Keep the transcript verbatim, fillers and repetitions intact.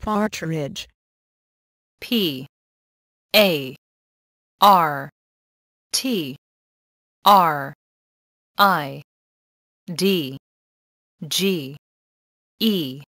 Partridge. P A R T R I D G E